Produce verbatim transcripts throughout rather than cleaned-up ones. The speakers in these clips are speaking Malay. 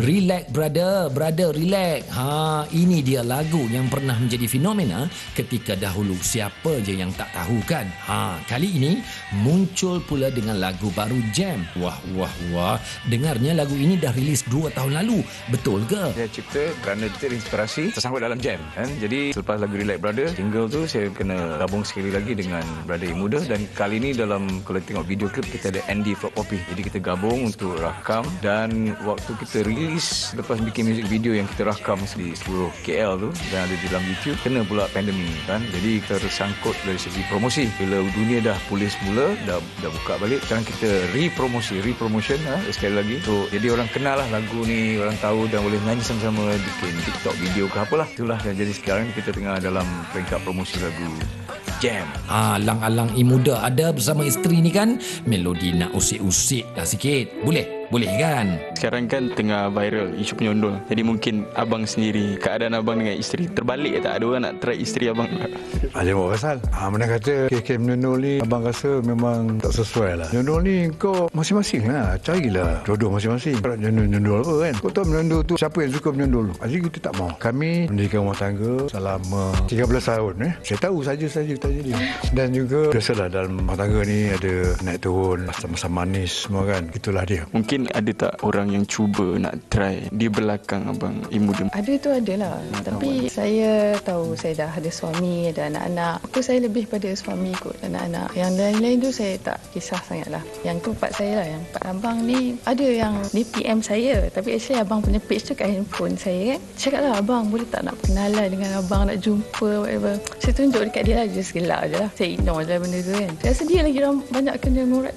Relax brother, brother relax. Ha, ini dia lagu yang pernah menjadi fenomena ketika dahulu. Siapa je yang tak tahu kan? Ha, kali ini muncul pula dengan lagu baru Jam. Wah, wah, wah. Dengarnya lagu ini dah rilis dua tahun lalu. Betul ke? Saya cipta kerana terinspirasi tersangkut dalam Jam kan. Jadi selepas lagu Relax Brother, jingle tu saya kena gabung sekali lagi dengan brother yang muda, dan kali ini dalam kalau tengok video klip kita ada Andy Flop Poppy. Jadi kita gabung untuk rakam, dan waktu kita rilis lepas bikin music video yang kita rakam di seluruh K L tu dan ada di dalam YouTube, kena pula pandemik kan. Jadi kita tersangkut dari segi promosi. Bila dunia dah pulih semula, dah dah buka balik, sekarang kita re-promosi, re-promotion ha, sekali lagi. So, jadi orang kenal lah lagu ni, orang tahu dan boleh nyanyi sama-sama, bikin TikTok video ke apalah. Itulah, dan jadi sekarang kita tengah dalam peringkat promosi lagu Jam. Ah, alang-alang i muda ada bersama isteri ni kan, melodi nak usik-usik dah sikit. Boleh? Boleh kan? Sekarang kan tengah viral isu penyondol. Jadi mungkin abang sendiri, keadaan abang dengan isteri terbalik tak? Ada orang nak try isteri abang? Ada buat pasal. Ha, mana kata kes-kes menyondol ni abang rasa memang tak sesuai lah. Menyondol ni kau masing-masing lah. Carilah jodoh masing-masing. Kalau menyondol apa kan? Kau tahu menyondol tu siapa yang suka menyondol tu? Jadi kita tak mau. Kami mendirikan rumah tangga selama tiga belas tahun. Eh. Saya tahu saja-saja tanya dia. Dan juga biasalah dalam rumah tangga ni ada naik turun, masa-masa manis semua kan. Itulah dia. Mungkin ada tak orang yang cuba nak try di belakang abang ibu dia? Ada tu adalah. Tapi saya tahu saya dah ada suami, ada anak-anak. Aku saya lebih pada suami kot, anak-anak. Yang lain-lain tu saya tak kisah sangat lah. Yang tu part saya lah. Yang part abang ni ada yang dia P M saya. Tapi actually abang punya page tu kat handphone saya kan. Cakap lah, abang boleh tak nak kenalan dengan abang, nak jumpa whatever. Saya tunjuk dekat dia lah, just gelak je lah. Saya ignore je benda tu kan. Saya rasa dia lagi orang banyak kena murat.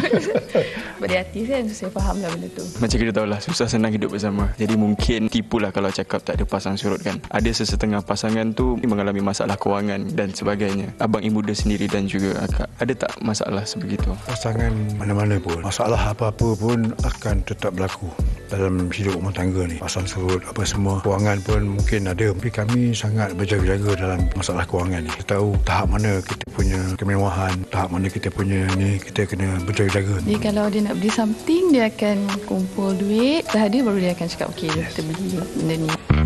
Pada hati kan, so saya faham lah benda tu. Macam kita tahulah, susah senang hidup bersama. Jadi mungkin tipulah kalau cakap tak ada pasang surut kan. Ada sesetengah pasangan tu mengalami masalah kewangan dan sebagainya. Abang ibu dia sendiri dan juga akak, ada tak masalah sebegitu? Pasangan mana-mana pun, masalah apa-apa pun akan tetap berlaku dalam hidup rumah tangga ni. Pasang surut apa semua, kewangan pun mungkin ada. Tapi kami sangat berjaga-jaga dalam masalah kewangan ni. Kita tahu tahap mana kita punya kemewahan, tahap mana kita punya ni, kita kena berjaga-jaga. Jadi kalau dia nak beli something, dia akan kumpul duit, dah ada baru dia akan cakap okey, yes, kita beli benda ni.